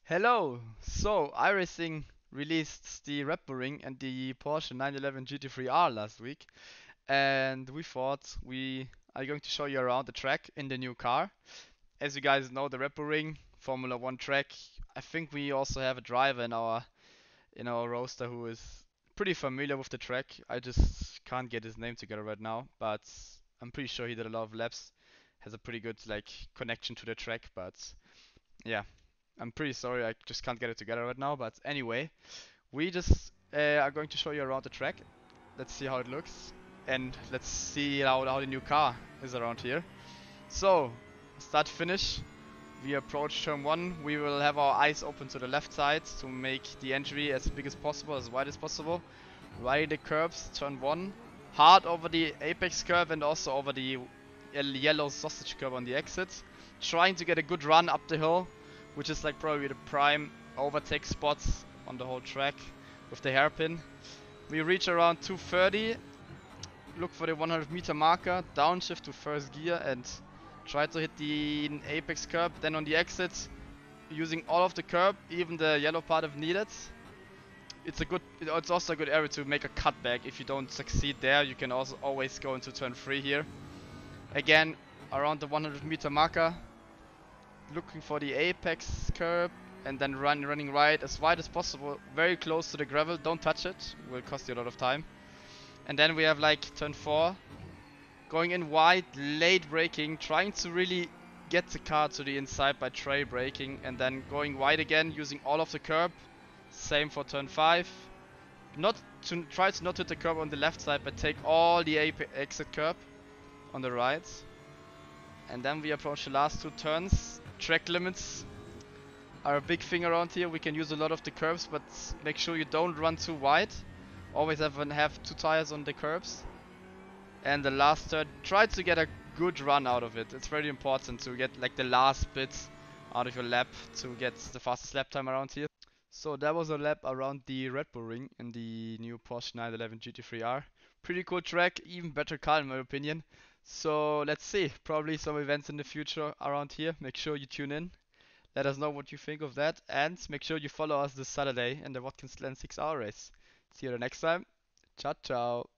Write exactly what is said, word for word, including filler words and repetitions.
Hello! So, iRacing released the Red Bull Ring and the Porsche nine eleven G T three R last week, and we thought we are going to show you around the track in the new car. As you guys know, the Red Bull Ring Formula One track. I think we also have a driver in our in our roster who is pretty familiar with the track. I just can't get his name together right now, but I'm pretty sure he did a lot of laps. Has a pretty good like connection to the track, but yeah, I'm pretty sorry, I just can't get it together right now. But anyway, we just uh, are going to show you around the track. Let's see how it looks, and let's see how, how the new car is around here. So, start finish. We approach turn one. We will have our eyes open to the left side to make the entry as big as possible, as wide as possible. Right the curbs, turn one. Hard over the apex curve and also over the yellow sausage curve on the exit. Trying to get a good run up the hill, which is like probably the prime overtake spots on the whole track with the hairpin. We reach around two thirty, look for the one hundred meter marker, downshift to first gear and try to hit the apex curb. Then on the exit, using all of the curb, even the yellow part if needed. It's a good, it's also a good area to make a cutback. If you don't succeed there, you can also always go into turn three here. Again, around the one hundred meter marker, looking for the apex curb and then run running right as wide as possible, very close to the gravel. Don't touch it, it will cost you a lot of time. And then we have like turn four, going in wide, late braking, trying to really get the car to the inside by trail braking, and then going wide again using all of the curb. Same for turn five. Not to try to not hit the curb on the left side, but take all the exit curb on the right. And then we approach the last two turns. Track limits are a big thing around here. We can use a lot of the curbs, but make sure you don't run too wide. Always have, have two tires on the curbs. And the last turn, try to get a good run out of it. It's very important to get like the last bit out of your lap to get the fastest lap time around here. So that was a lap around the Red Bull Ring in the new Porsche nine eleven G T three R. Pretty cool track, even better car in my opinion. So let's see, probably some events in the future around here. Make sure you tune in. Let us know what you think of that, and make sure you follow us this Saturday in the Watkins Glen six hour race. See you the next time. Ciao, ciao.